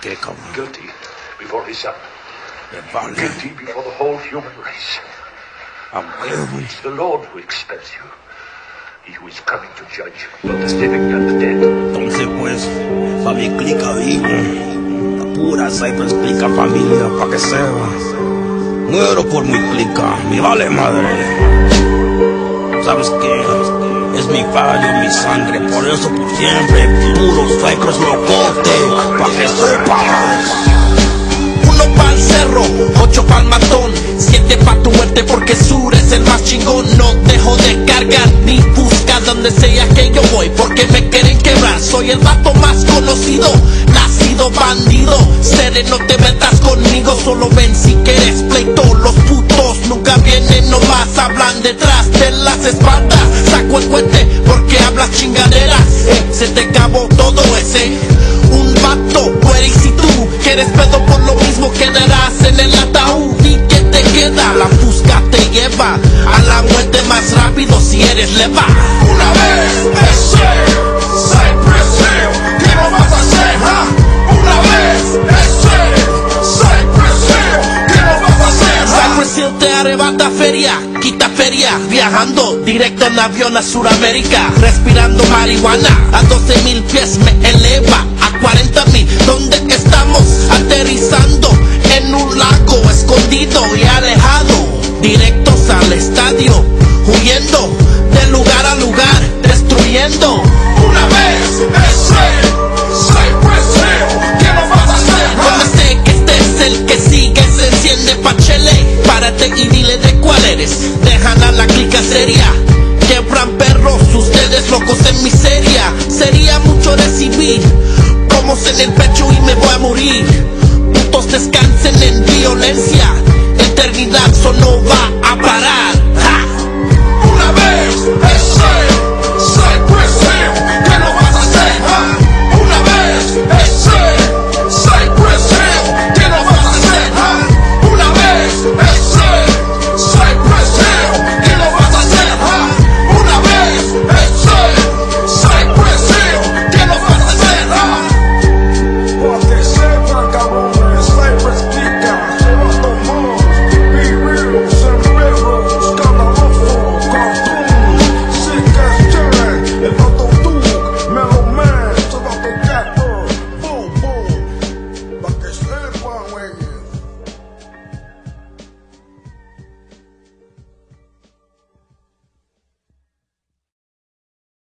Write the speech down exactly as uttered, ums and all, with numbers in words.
qué, cabrón? Guilty before his son. Me vale. Guilty before the whole human race. A huevo. It's the Lord who expels you. He who is coming to judge both the living and the dead. Entonces, pues, pa' mi clica vivo. La pura Cypress clica familia, pa' que sepa. Muero por mi clica, me vale madre. ¿Sabes qué? Es mi fallo, mi sangre, por eso por siempre, puro Cypress locote, pa' que sepas. Uno pa'l cerro, ocho pa'l matón, siete pa' tu muerte porque Sur es el más chingón. No dejo de cargar ni buscar donde sea que yo voy porque me quieren quebrar. Soy el vato más conocido, nacido bandido. Seré, no te metas conmigo, solo ven si quieres pleito. Los putos nunca vienen, nomás hablan detrás de las espaldas. Saco el cohete porque hablas chingaderas, eh, se te acabó todo ese. Un vato, muere y si tú quieres pedo por lo mismo quedarás en el ataúd. ¿Y qué te queda? La fusca te lleva a la muerte más rápido si eres leva. Una vez ese Cypress Hill, ¿qué no vas a hacer, ha? Una vez ese Cypress Hill, ¿qué no vas a hacer, ha? Cypress Hill te arrebata feria, quita feria, viajando directo en avión a Suramérica, respirando marihuana a doce mil pies me eleva a cuarenta mil, donde estamos aterrizando en un lago escondido y alejado, directos al estadio, huyendo de lugar a lugar, destruyendo. Una vez ese Cypress Hill, ¿qué no vas a hacer, ha? Donde sé que este es el que sigue, se enciende pachele, párate y dile de cuál eres, dejan a la clica seria, quebran perros, ustedes locos en miseria, sería mucho recibir, cromos en el pecho y me voy a morir, putos descansen en violencia, eternidad solo va a